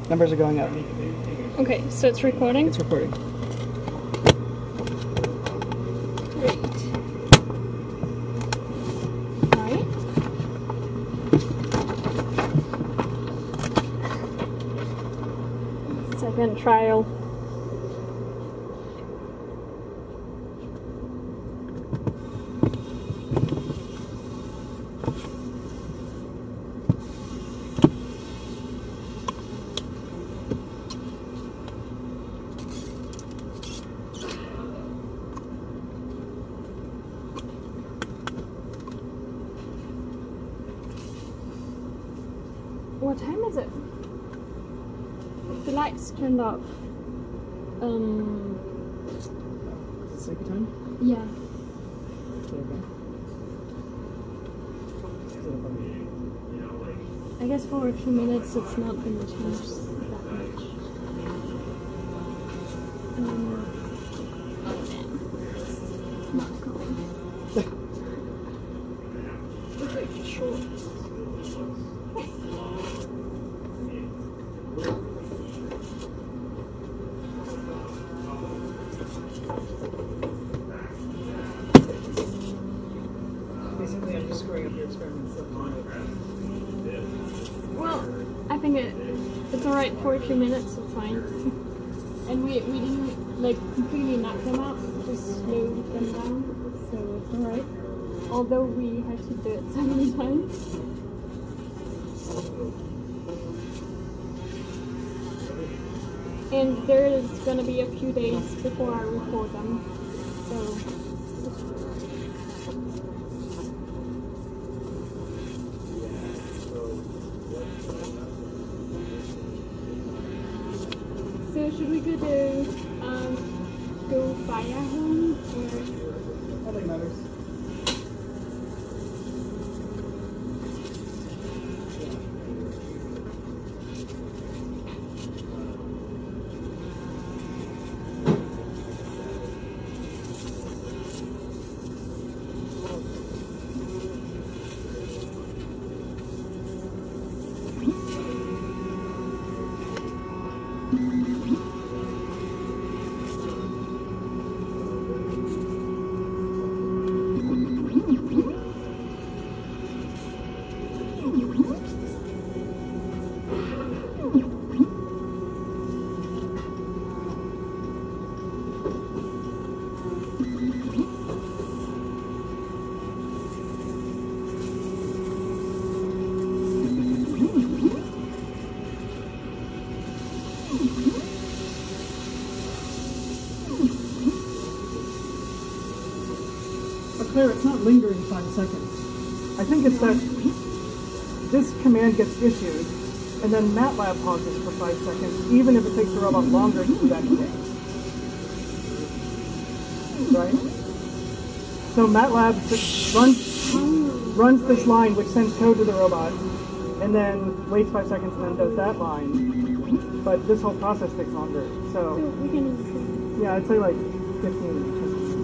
Numbers are going up. Okay, so it's recording? It's recording. Great. Alright. Second trial. What time is it? The lights turned off. Second time? Yeah. Is that okay? Is that okay? I guess for a few minutes it's not going to change that much. Oh damn. It's not going. It's like short. Basically, I'm just screwing up your experiments. Well, I think it's alright for a few minutes, it's fine. And we didn't like completely knock them out, just slowed them down, so it's alright. Although we had to do it so many times. And there is gonna be a few days before I record them, so. So should we go via home or? Nothing matters. Claire, it's not lingering 5 seconds. I think it's that this command gets issued, and then MATLAB pauses for 5 seconds, even if it takes the robot longer to do that thing. Right? So MATLAB just runs this line, which sends code to the robot, and then waits 5 seconds and then does that line. But this whole process takes longer. So, We can. yeah, I'd say like 15.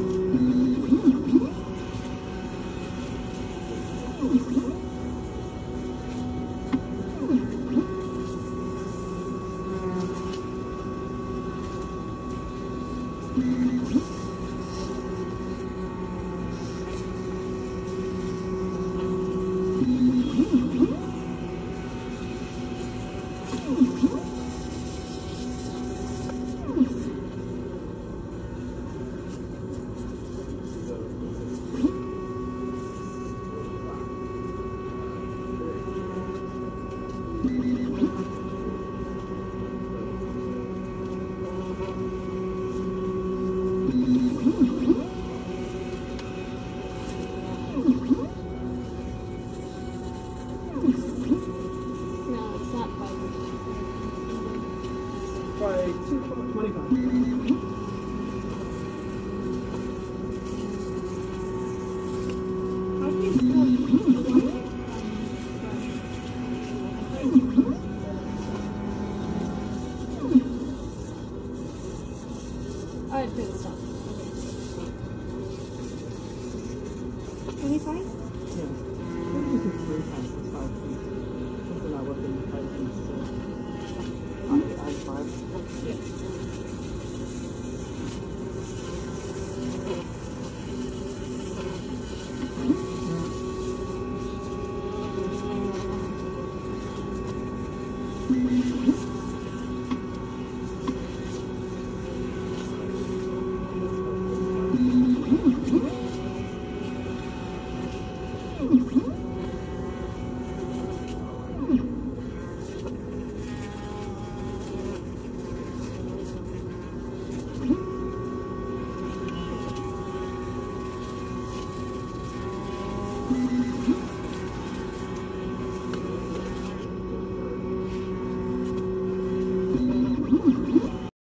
No, it's not 5. By 25. How do you spell Oh, it did stop. 25? Yeah. This is 3 times 5 feet. Since we're not looking at 5 feet, so.